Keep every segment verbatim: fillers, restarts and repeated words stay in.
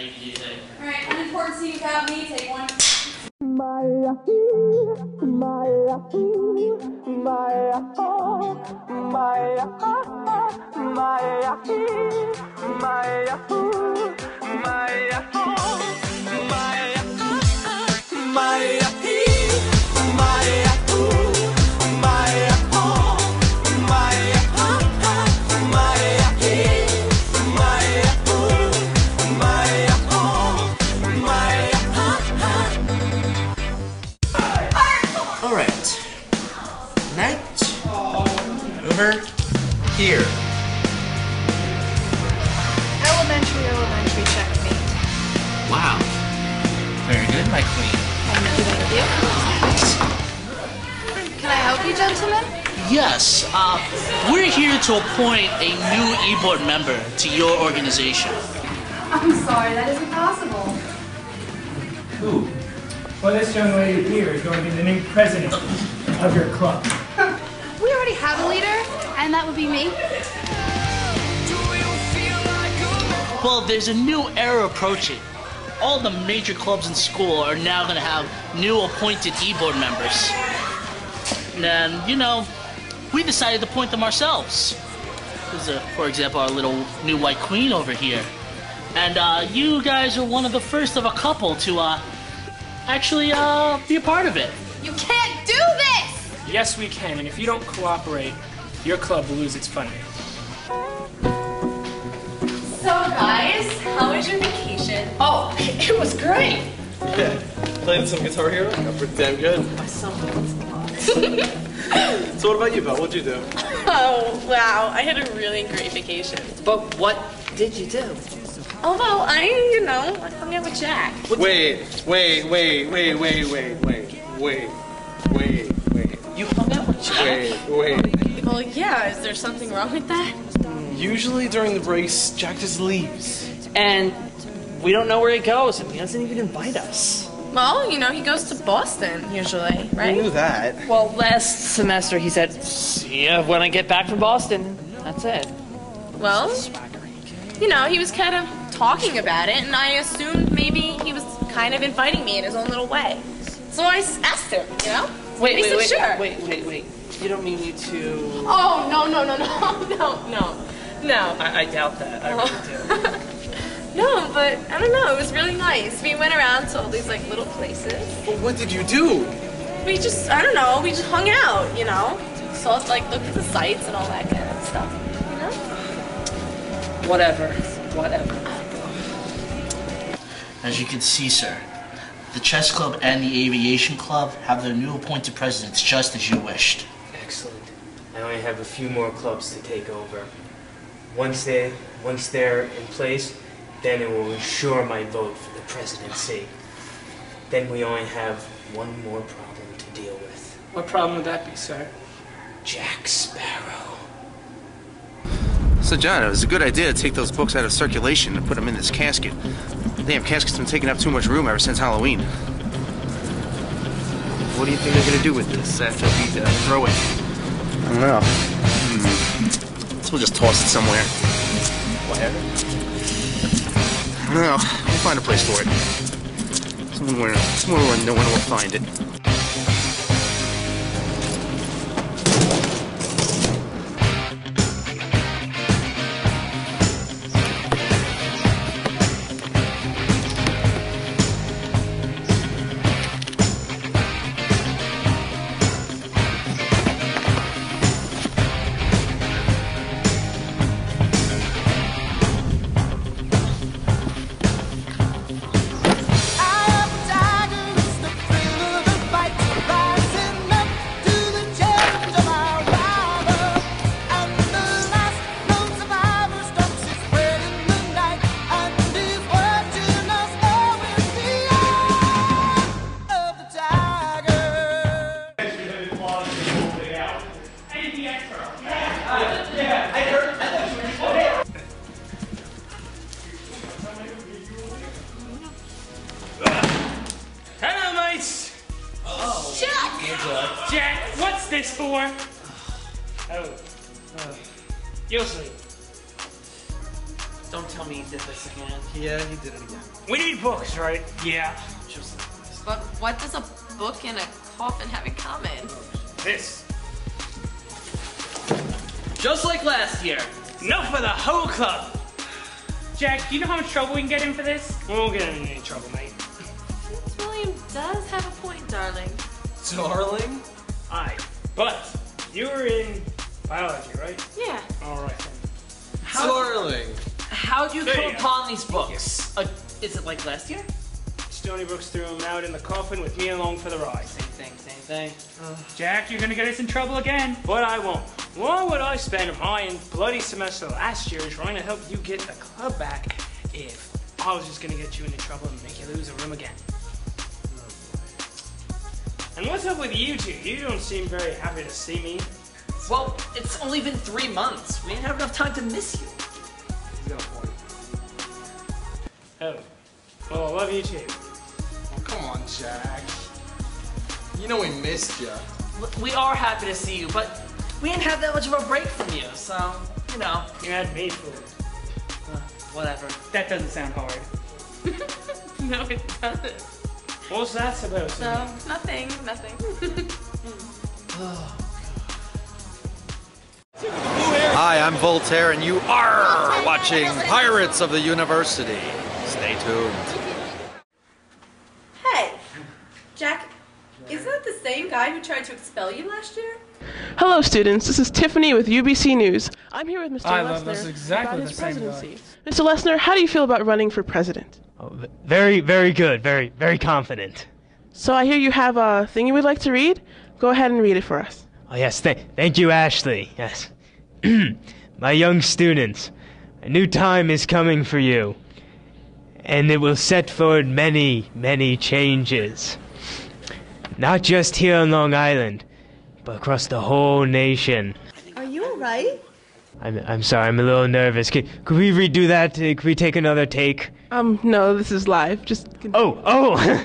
Alright, unimportant scene without me, take one. Maya, Maya, Maya, Maya, Maya, Maya, Maya, Maya, Alright. Night. Over here. Elementary, elementary, checkmate. Wow. Very good, my queen. Thank you, thank you. Can I help you, gentlemen? Yes, uh, we're here to appoint a new e-board member to your organization. I'm sorry, that isn't possible. Who? Well, this young lady here is going to be the new president of your club. We already have a leader, and that would be me. Well, there's a new era approaching. All the major clubs in school are now going to have new appointed e-board members. And, you know, we decided to appoint them ourselves. There's, a, for example, our little new white queen over here. And uh, you guys are one of the first of a couple to uh, actually uh, be a part of it. You can't do this! Yes, we can, and if you don't cooperate, your club will lose its funding. So guys, how was your vacation? Oh, it was great! Yeah, played some Guitar Hero, got pretty damn good. Myself. So what about you, Belle? What'd you do? Oh, wow, I had a really great vacation. But what did you do? Oh, well, I, you know, I hung out with Jack. Wait, wait, wait, wait, wait, wait, wait, wait, wait, wait. You hung out with Jack? Wait, wait. Well, yeah, is there something wrong with that? Usually during the breaks, Jack just leaves. And we don't know where he goes, and he doesn't even invite us. Well, you know, he goes to Boston, usually, right? I knew that. Well, last semester he said, see ya when I get back from Boston. That's it. Well, you know, he was kind of talking about it, and I assumed maybe he was kind of inviting me in his own little way. So I s- asked him, you know? Wait, and he wait, said, wait, sure. wait, wait, wait. You don't mean me to... Oh, no, no, no, no, no, no, no. I, I doubt that. I really do. No, but I don't know. It was really nice. We went around to all these like little places. But what did you do? We just, I don't know. We just hung out, you know. So like looked at the sights and all that kind of stuff, you know. Whatever. Whatever. As you can see, sir, the chess club and the aviation club have their new appointed presidents just as you wished. Excellent. I only have a few more clubs to take over. Once they, once they're in place, then it will ensure my vote for the presidency. Then we only have one more problem to deal with. What problem would that be, sir? Jack Sparrow. So, John, it was a good idea to take those books out of circulation and put them in this casket. Damn, casket's been taking up too much room ever since Halloween. What do you think they're gonna do with this after we uh, throw it? I don't know. Hmm. So we'll just toss it somewhere. Where? I don't know. We'll find a place for it. Somewhere, somewhere where no one will find it. Hello, mates! Oh. Jack! Jack, what's this for? Oh. Uh, you'll see. don't tell me he did this again. Yeah, he did it again. We need books, right? Yeah. Just But what does a book and a coffin have in common? This. just like last year. Enough for the whole club. Jack, do you know how much trouble we can get in for this? We won't get in any trouble, mate. Prince William does have a point, darling. Darling? Aye. But you were in biology, right? Yeah. All right then. Darling. How'd you There come you go. upon these books? Uh, is it like last year? Stony Brook threw him out in the coffin with me along for the ride. Same thing, same thing. Jack, you're gonna get us in trouble again. But I won't. Why would I spend my bloody semester last year trying to help you get the club back if I was just gonna get you into trouble and make you lose a room again? And what's up with you two? You don't seem very happy to see me. Well, it's only been three months. We didn't have enough time to miss you. He's got a point. Oh. Well, I love you too. Oh, come on, Jack. You know we missed you. Look, we are happy to see you, but we didn't have that much of a break from you, so, you know, You had me fooled. uh, whatever. That doesn't sound hard. No, it doesn't. What's that supposed to No, nothing, nothing. Hi, I'm Voltaire, and you are watching Pirates of the University. Stay tuned. Hey, Jack, is that the same guy who tried to expel you last year? Hello, students. This is Tiffany with U B C News. I'm here with Mister I Lesnar love this exactly about his the same guy. presidency. Mister Lesnar, how do you feel about running for president? Oh, very, very good. Very, very confident. So I hear you have a thing you would like to read. Go ahead and read it for us. Oh, yes. Th thank you, Ashley. Yes. My young students, a new time is coming for you, and it will set forward many, many changes. Not just here on Long Island, but across the whole nation. Are you alright? I'm, I'm sorry, I'm a little nervous. Could, could we redo that? Uh, Could we take another take? Um, no, this is live. Just Oh, oh!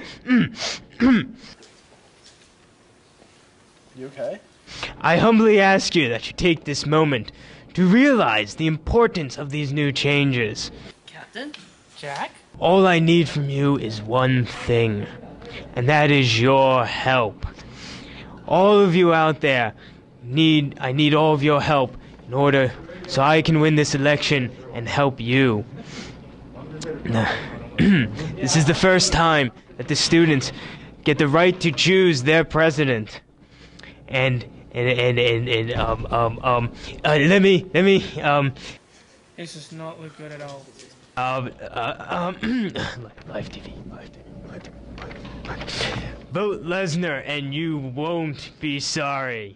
You okay? I humbly ask you that you take this moment to realize the importance of these new changes. Captain? Jack? All I need from you is one thing, and that is your help. All of you out there need, I need all of your help in order so I can win this election and help you. This is the first time that the students get the right to choose their president. And and and and, and um um um uh, let me let me um This does not look good at all. Um uh, um Live T V, Live T V, Live T V, Live T V. Vote Lesnar and you won't be sorry.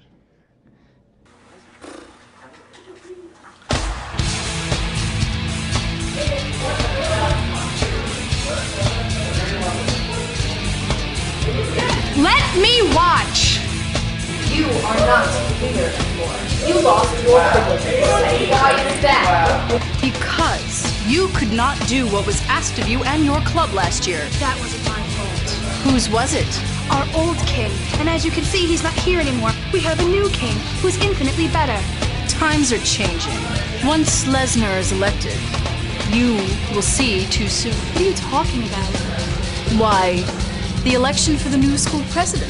Let me watch! You are not leader anymore. You lost your privileges. Why is that? Because you could not do what was asked of you and your club last year. That wasn't my fault. Whose was it? Our old king, and as you can see, he's not here anymore. We have a new king, who's infinitely better. Times are changing. Once Lesnar is elected, you will see too soon. What are you talking about? Why, the election for the new school president.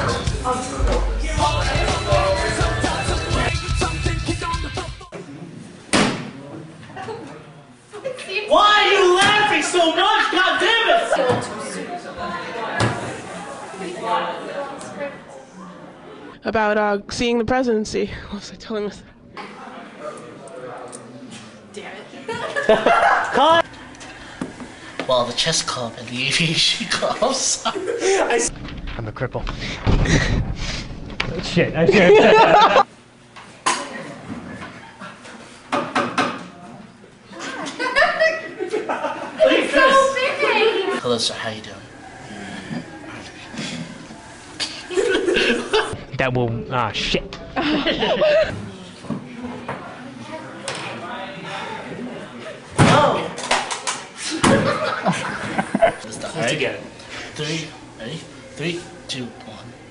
Why are you laughing so much? God damn it! About uh, seeing the presidency. What was I telling myself? Well, the chess club and the aviation clubs. I'm a cripple. Shit, I should. Hello, sir. How you doing? That will. Ah, shit. Oh. Let's Together. Three. Ready? Three, two, one.